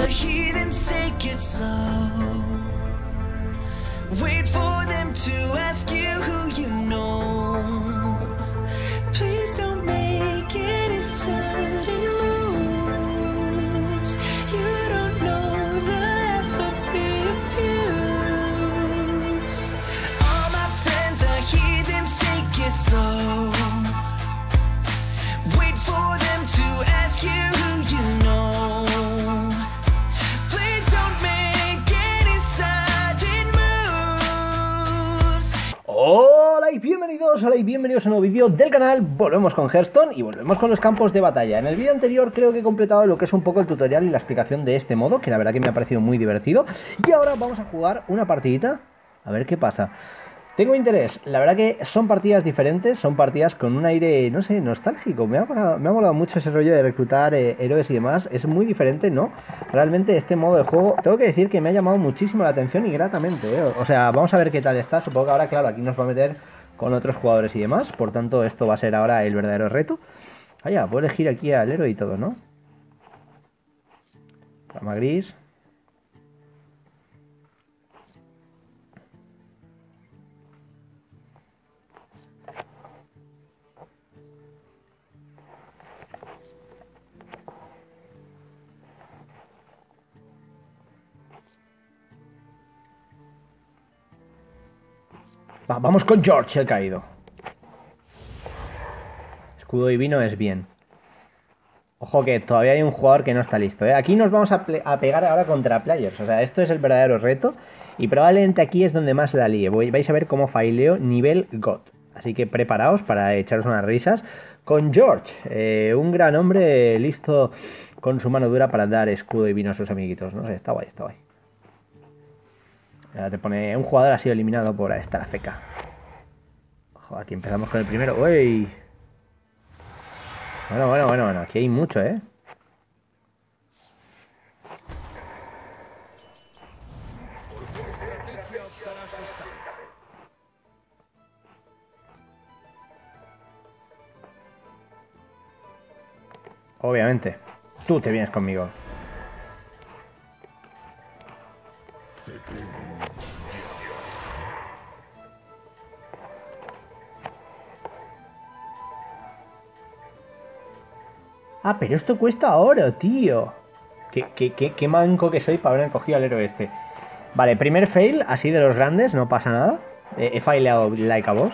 a heathens take it slow. Wait for them to ask you who you know. Please don't make any sudden moves. You don't know the depth of the abuse. All my friends are heathens, take it slow. Wait for them to ask you who you know. Please don't make any sudden moves. Hola y bienvenidos a un nuevo vídeo del canal. Volvemos con Hearthstone y volvemos con los campos de batalla. En el vídeo anterior creo que he completado lo que es un poco el tutorial y la explicación de este modo, que la verdad que me ha parecido muy divertido. Y ahora vamos a jugar una partidita, a ver qué pasa. Tengo interés, la verdad que son partidas diferentes, son partidas con un aire, no sé, nostálgico. Me ha molado mucho ese rollo de reclutar héroes y demás, es muy diferente, ¿no? Realmente este modo de juego, tengo que decir que me ha llamado muchísimo la atención y gratamente, ¿eh? O sea, vamos a ver qué tal está, supongo que ahora, claro, aquí nos va a meter con otros jugadores y demás, por tanto esto va a ser ahora el verdadero reto. Ah, ya, puedo elegir aquí al héroe y todo, ¿no? Rama gris. Vamos con George, el caído. Escudo divino es bien. Ojo que todavía hay un jugador que no está listo, ¿eh? Aquí nos vamos a pegar ahora contra players. O sea, esto es el verdadero reto. Y probablemente aquí es donde más la líe. Vais a ver cómo faileo nivel God. Así que preparaos para echaros unas risas con George. Un gran hombre listo con su mano dura para dar escudo divino a sus amiguitos. No sé, está guay, está guay. Ahora te pone, un jugador ha sido eliminado por esta la feca. Ojo, aquí empezamos con el primero. ¡Uy! Bueno, aquí hay mucho, ¿eh? Obviamente, tú te vienes conmigo. Ah, pero esto cuesta oro, tío. Qué manco que soy para haber cogido al héroe este. Vale, primer fail, así de los grandes, no pasa nada. He faileado like a boss.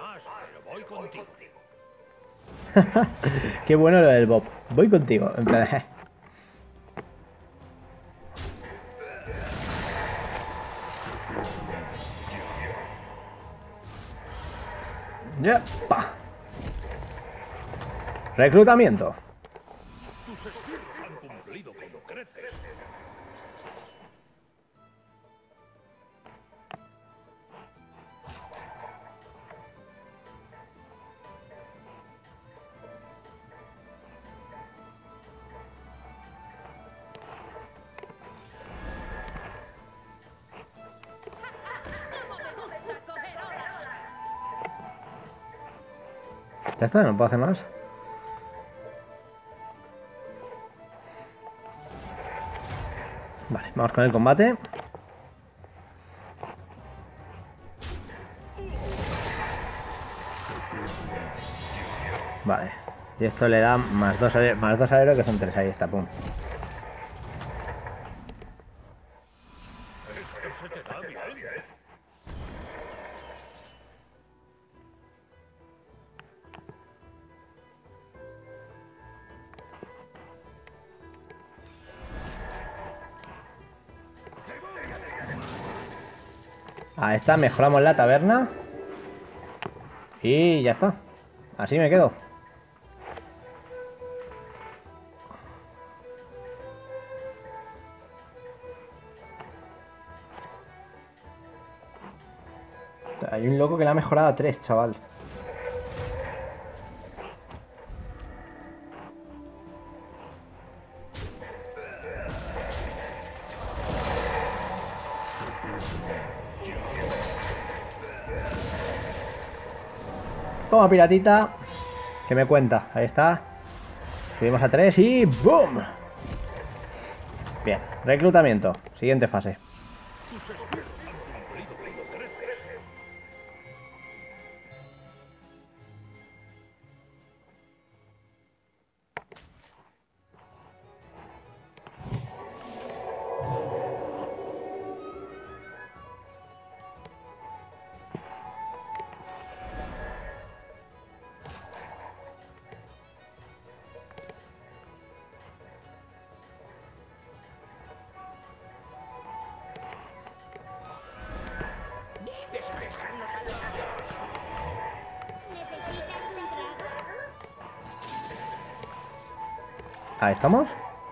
Qué bueno lo del Bob. Voy contigo. En plan, ¡Yepa! Reclutamiento. Tus esbirros han cumplido con creces. Ya está, no puedo hacer más. Vale, vamos con el combate. Vale. Y esto le da más dos al héroe, que son 3. Ahí está, pum. Esto se te da bien. Ahí está, mejoramos la taberna. Y ya está. Así me quedo. Hay un loco que le ha mejorado a 3, chaval. Toma, piratita. ¿Qué me cuenta? Ahí está. Subimos a 3 y ¡boom! Bien, reclutamiento. Siguiente fase. Tus esbirros han cumplido con creces. Ahí estamos.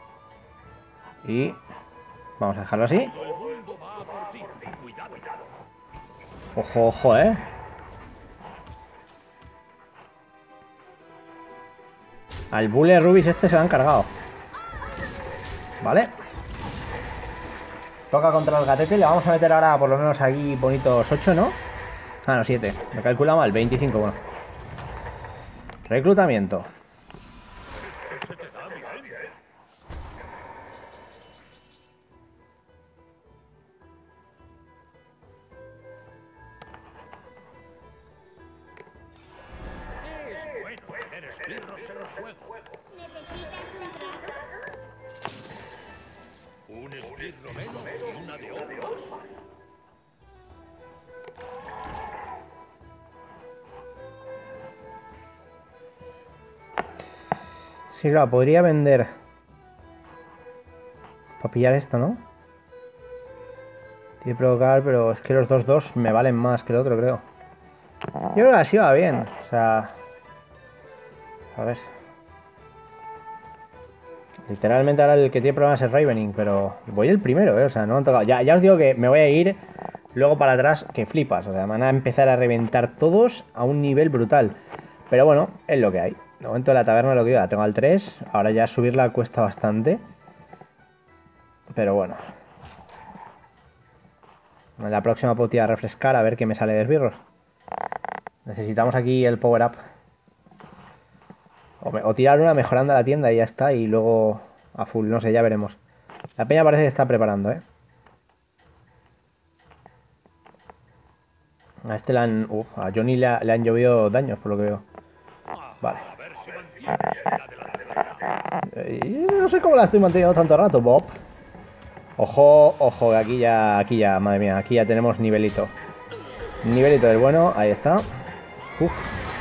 Y vamos a dejarlo así. Todo el mundo va a por ti. Cuidado. Ojo, ojo, Al Bule Rubis este se lo han cargado. Vale. Toca contra el gatete. Le vamos a meter ahora por lo menos aquí bonitos 8, ¿no? Ah, no, 7. Me calcula mal. 25, bueno. Reclutamiento. Esto se te da bien. Es bueno tener esbirros en el juego. ¿Necesitas un trago? Un esbirro menos y una de oro más. Sí, claro, podría vender para pillar esto, ¿no? Tiene que provocar, pero es que los 2-2 me valen más que el otro, creo. Yo creo que así va bien. O sea... A ver. Literalmente ahora el que tiene problemas es Ravening, pero voy el primero, ¿eh? O sea, no me han tocado. Ya os digo que me voy a ir luego para atrás que flipas. O sea, van a empezar a reventar todos a un nivel brutal. Pero bueno, es lo que hay. De momento la taberna lo que iba, tengo al 3. Ahora ya subirla cuesta bastante. Pero bueno. En la próxima puedo tirar a refrescar a ver qué me sale de esbirros. Necesitamos aquí el power up. O tirar una mejorando la tienda y ya está. Y luego a full, no sé, ya veremos. La peña parece que está preparando, ¿eh? A este le han... a Johnny le han llovido daños, por lo que veo. Vale. A ver si mantienes la delantera. No sé cómo la estoy manteniendo tanto rato, Bob. Ojo, ojo, aquí ya, madre mía, aquí ya tenemos nivelito. Nivelito del bueno, ahí está. Uf.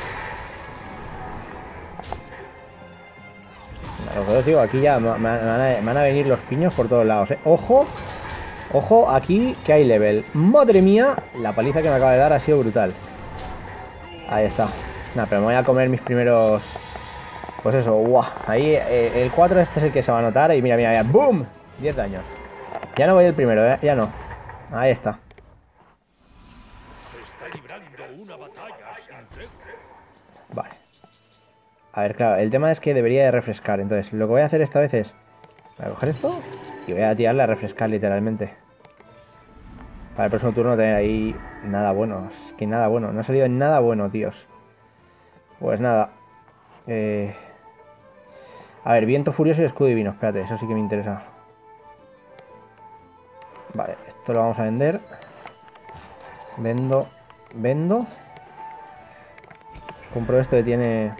Lo que os digo, aquí ya me van a venir los piños por todos lados, ¿eh? Ojo, ojo, aquí que hay level. Madre mía, la paliza que me acaba de dar ha sido brutal. Ahí está. Nah, pero me voy a comer mis primeros... Pues eso, guau. Ahí el 4 este es el que se va a notar. Y mira, mira, mira, ¡boom! 10 daños. Ya no voy el primero, ¿eh? Ya no. Ahí está. Se está librando una batalla sin tregua. Vale. A ver, claro, el tema es que debería de refrescar. Entonces, lo que voy a hacer esta vez es... Voy a coger esto y voy a tirarle a refrescar literalmente. Para el próximo turno tener ahí nada bueno. Es que nada bueno. No ha salido nada bueno, tíos. Pues nada. A ver, viento furioso y escudo divino. Espérate, eso sí que me interesa. Vale, esto lo vamos a vender. Vendo. Compro esto que tiene...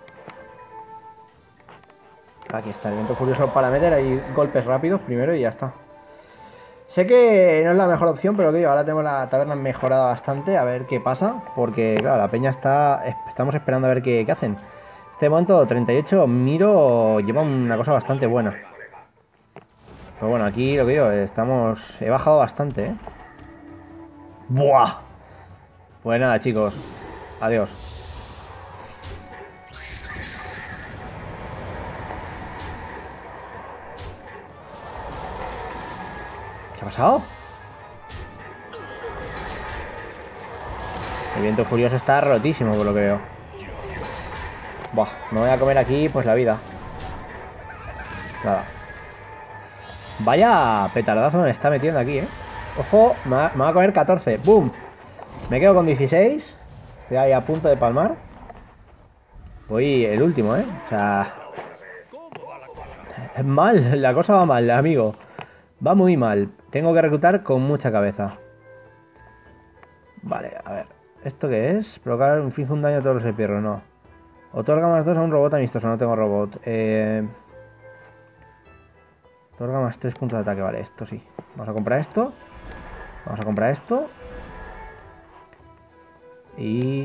Aquí está, el viento furioso para meter ahí golpes rápidos primero y ya está. Sé que no es la mejor opción, pero que ahora tenemos la taberna mejorada bastante. A ver qué pasa, porque claro, la peña estamos esperando a ver qué hacen. Este momento 38, Miro lleva una cosa bastante buena. Pero bueno, aquí lo que digo, he bajado bastante, ¿eh? ¡Buah! Pues nada, chicos, adiós. ¿Qué ha pasado? El viento furioso está rotísimo por lo que veo. Buah, me voy a comer aquí pues la vida. Nada. Vaya petardazo me está metiendo aquí, ¿eh? Ojo, me va a comer 14. ¡Boom! Me quedo con 16. Estoy ahí a punto de palmar. Voy el último, ¿eh? O sea... ¿Cómo va la cosa? Mal, la cosa va mal, amigo. Va muy mal. Tengo que reclutar con mucha cabeza. Vale, a ver. ¿Esto qué es? Provocar inflige un daño a todos los espirros, no. Otorga +2 a un robot amistoso, no tengo robot. Otorga +3 puntos de ataque, vale, esto sí. Vamos a comprar esto. Vamos a comprar esto. Y...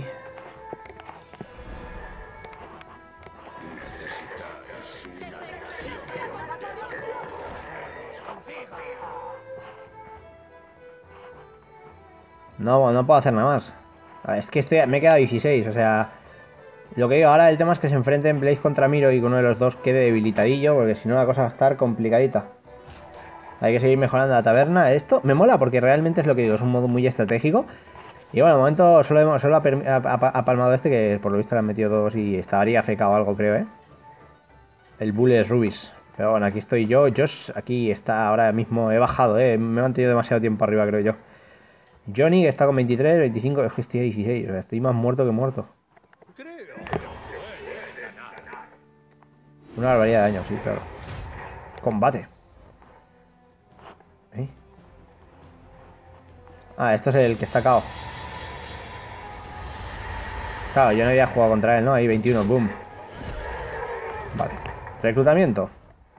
No, no puedo hacer nada más. A ver, es que me he quedado 16, o sea... Lo que digo ahora, el tema es que se enfrenten Blaze contra Miro y que uno de los dos quede debilitadillo, porque si no la cosa va a estar complicadita. Hay que seguir mejorando la taberna. Esto me mola porque realmente es lo que digo, es un modo muy estratégico. Y bueno, de momento solo ha palmado este, que por lo visto le han metido dos y estaría feca o algo, creo, ¿eh? El Bullet Rubis. Pero bueno, aquí estoy yo. Josh, aquí está ahora mismo. He bajado, ¿eh? Me he mantenido demasiado tiempo arriba, creo yo. Johnny, que está con 23, 25, es que estoy a 16. O sea, estoy más muerto que muerto. Una barbaridad de daño, sí, claro. Combate. ¿Eh? Ah, esto es el que está KO. Claro, yo no había jugado contra él, ¿no? Ahí 21, boom. Vale. Reclutamiento.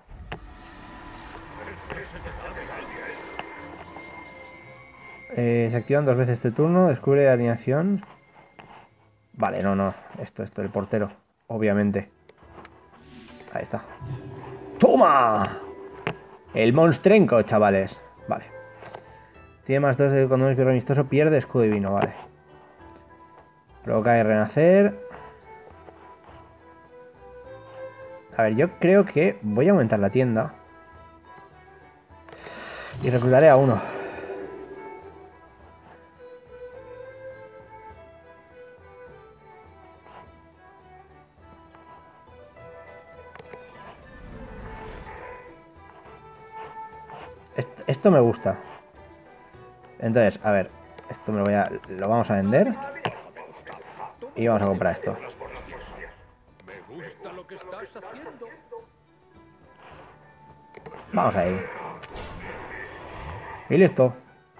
Se activan 2 veces este turno. Descubre alineación. Vale, no. Esto, el portero. Obviamente. Ahí está. ¡Toma! El monstrenco, chavales. Vale. Tiene +2 de cuando un espirro amistoso pierde escudo divino, vale. Provoca y renacer. A ver, yo creo que voy a aumentar la tienda. Y reclutaré a uno. Esto me gusta. Entonces, a ver, esto lo vamos a vender. Y vamos a comprar esto. Me gusta lo que estás haciendo. Vamos ahí. Y listo.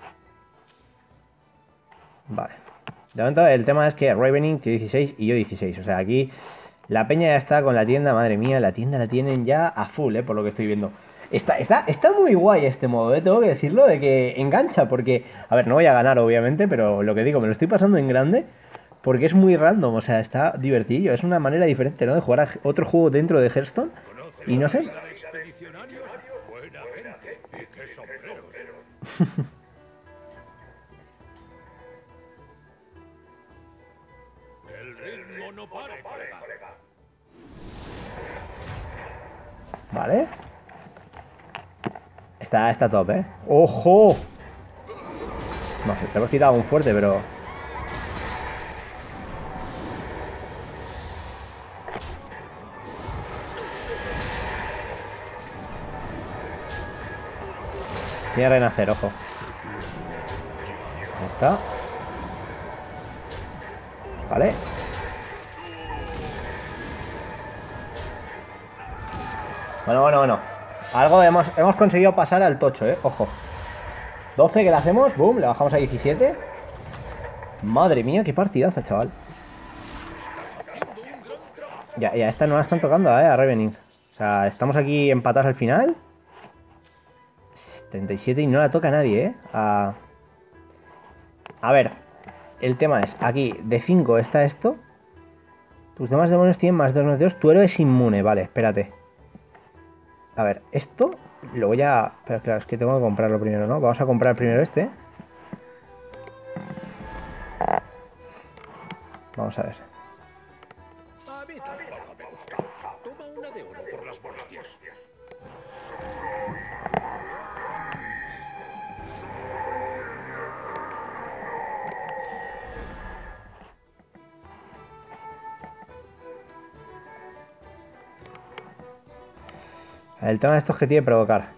Vale. De momento el tema es que Ravening tiene 16 y yo 16. O sea, aquí la peña ya está con la tienda. Madre mía, la tienda la tienen ya a full, por lo que estoy viendo. Está muy guay este modo, tengo que decirlo, de que engancha, porque... A ver, no voy a ganar, obviamente, pero lo que digo, me lo estoy pasando en grande, porque es muy random, o sea, está divertido. Es una manera diferente, ¿no? De jugar a otro juego dentro de Hearthstone, y no sé... ¿De expedicionarios? Buena gente. ¿Y qué sombreros? Que el ritmo no pare, colega. Vale. Está top, ¿eh? ¡Ojo! No sé, te hemos quitado un fuerte, pero... Tiene renacer, ojo. Ahí está. Vale. Bueno. Algo hemos conseguido pasar al tocho, ojo. 12 que le hacemos, boom, le bajamos a 17. Madre mía, qué partidaza, chaval. Ya, esta no la están tocando, a Ravening. O sea, estamos aquí empatados al final. 37 y no la toca nadie, A ver, el tema es, aquí de 5 está esto. Tus demás demonios tienen +2/+2. Tu héroe es inmune, vale, espérate. A ver, esto lo voy a... Pero claro, es que tengo que comprarlo primero, ¿no? Vamos a comprar primero este. Vamos a ver. A mí tampoco me gusta. Toma una de oro por las molestias. El tema de esto es que tiene que provocar.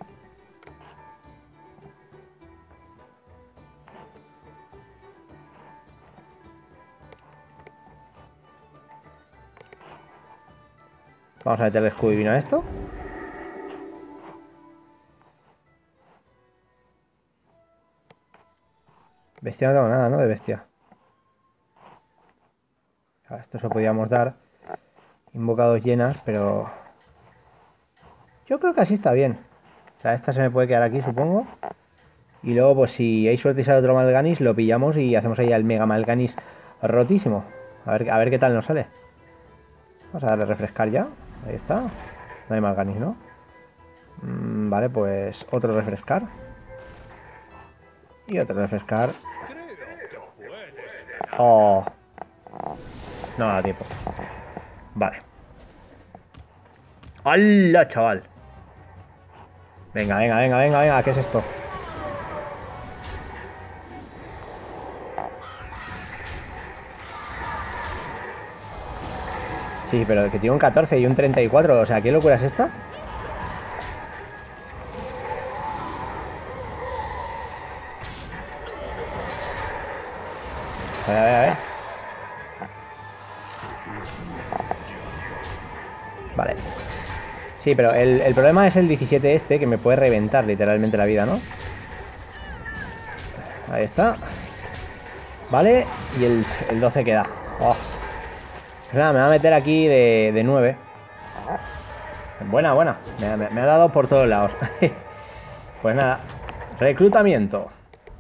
Vamos a meterle escudo divino a esto. Bestia no tengo nada, ¿no? De bestia. Esto se lo podíamos dar. Invocados llenas, pero... yo creo que así está bien. O sea, esta se me puede quedar aquí, supongo. Y luego, pues si hay suerte y sale otro Mal'Ganis, lo pillamos y hacemos ahí al Mega Mal'Ganis rotísimo. A ver qué tal nos sale. Vamos a darle a refrescar ya. Ahí está. No hay Mal'Ganis, ¿no? Vale, pues otro refrescar. Y otro refrescar. Oh. No da tiempo. Vale. ¡Hala, chaval! Venga. ¿Qué es esto? Sí, pero que tiene un 14 y un 34. O sea, ¿qué locura es esta? A ver. Vale. Sí, pero el problema es el 17 este, que me puede reventar literalmente la vida, ¿no? Ahí está. Vale, y el 12 queda. Oh. Pues nada, me va a meter aquí de 9. Buena. Me ha dado por todos lados. Pues nada. Reclutamiento.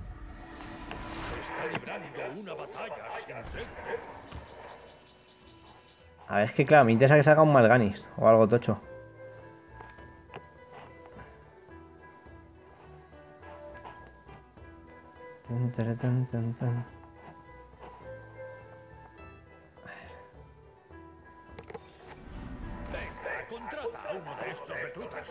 Está librando una batalla sin tregua. A ver, es que claro, me interesa que salga un Mal'Ganis o algo tocho. Venga, contrata a uno de estos reclutas.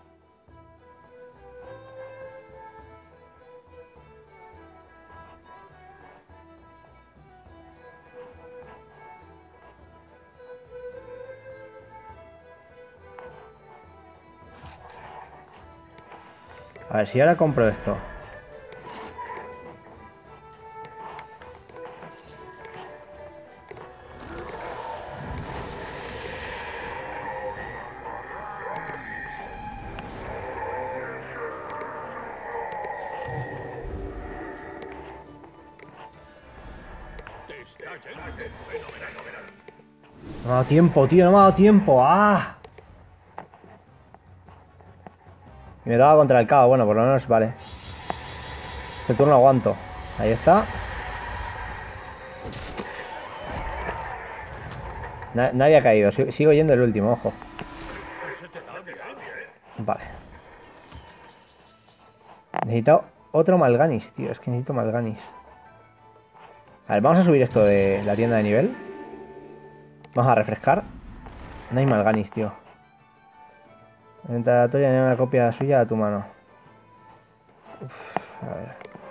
A ver, si ahora compro esto. Te está yendo fenomenal. No me ha dado tiempo, tío, no me ha dado tiempo. ¡Ah! Y me daba contra el cabo. Bueno, por lo menos vale. Este turno aguanto. Ahí está. Nadie ha caído. Sigo yendo el último, ojo. Se te da bien. Vale. Necesito otro Mal'Ganis, tío. Es que necesito Mal'Ganis. A ver, vamos a subir esto de la tienda de nivel. Vamos a refrescar. No hay Mal'Ganis, tío. Inventa tuya, añade una copia suya a tu mano. Uf, a ver.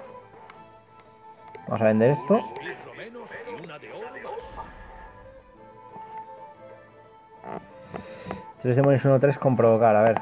Vamos a vender esto. Esbirro menos y una de oro más. 3 demonios 1-3 con provocar, a ver.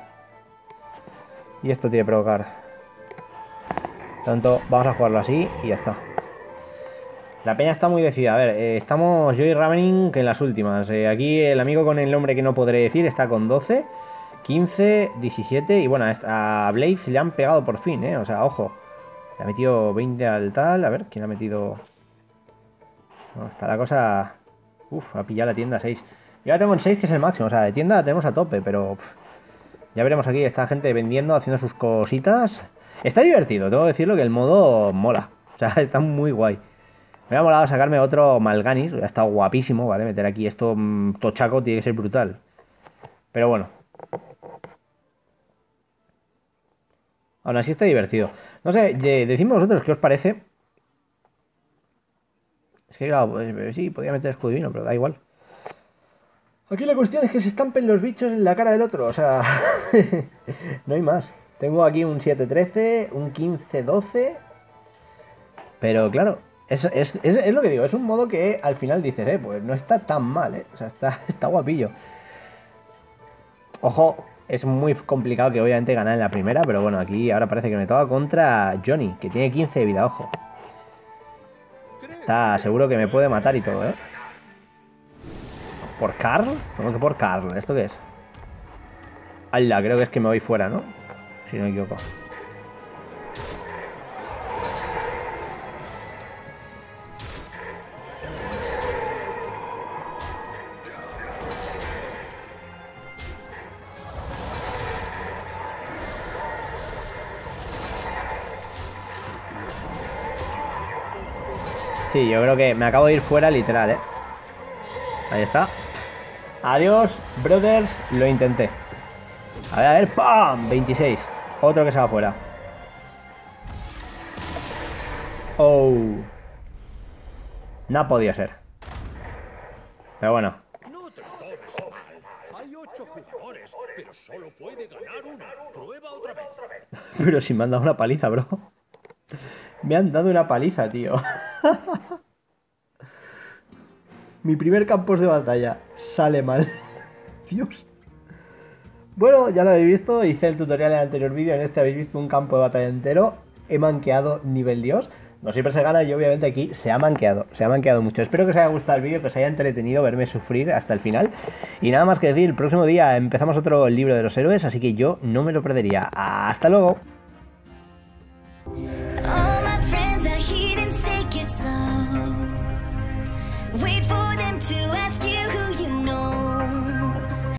Y esto tiene provocar. Tanto, vamos a jugarlo así y ya está. La peña está muy decidida. A ver, estamos yo y Ravening que en las últimas. Aquí el amigo con el nombre que no podré decir está con 12, 15, 17. Y bueno, a Blaze le han pegado por fin, O sea, ojo. Le ha metido 20 al tal. A ver, ¿quién ha metido? No, está la cosa... Uf, a pillar la tienda 6. Yo ya tengo en 6, que es el máximo. O sea, de tienda la tenemos a tope, pero... ya veremos aquí. Esta gente vendiendo, haciendo sus cositas. Está divertido, tengo que decirlo, que el modo mola. O sea, está muy guay. Me ha molado sacarme otro Mal'Ganis. Ha estado guapísimo, ¿vale? Meter aquí esto tochaco tiene que ser brutal. Pero bueno. Aún así está divertido. No sé, decidme vosotros qué os parece. Es que claro, pues, sí, podría meter escudo divino, pero da igual. Aquí la cuestión es que se estampen los bichos en la cara del otro. O sea, no hay más. Tengo aquí un 7-13, un 15-12. Pero claro, es lo que digo. Es un modo que al final dices, pues no está tan mal, O sea, está guapillo. Ojo, es muy complicado que obviamente ganar en la primera. Pero bueno, aquí ahora parece que me toca contra Johnny, que tiene 15 de vida, ojo. Está seguro que me puede matar y todo, ¿Por Carl? ¿Cómo que por Carl? ¿Esto qué es? ¡Hala! Creo que es que me voy fuera, ¿no? Si no me equivoco. Sí, yo creo que me acabo de ir fuera literal, ¿eh? Ahí está. Adiós, brothers. Lo intenté. A ver, ¡pam! 26. Otro que se va fuera. Oh. No ha podido ser. Pero bueno. No te lo tomes a mal. Hay 8 jugadores, pero solo puede ganar uno. Prueba otra vez. Pero si me han dado una paliza, bro. Me han dado una paliza, tío. Mi primer campo de batalla sale mal. Dios. Bueno, ya lo habéis visto. Hice el tutorial en el anterior vídeo. En este habéis visto un campo de batalla entero. He manqueado nivel Dios. No siempre se gana y obviamente aquí se ha manqueado mucho. Espero que os haya gustado el vídeo, que os haya entretenido verme sufrir hasta el final. Y nada más que decir, el próximo día empezamos otro libro de los héroes, así que yo no me lo perdería. ¡Hasta luego!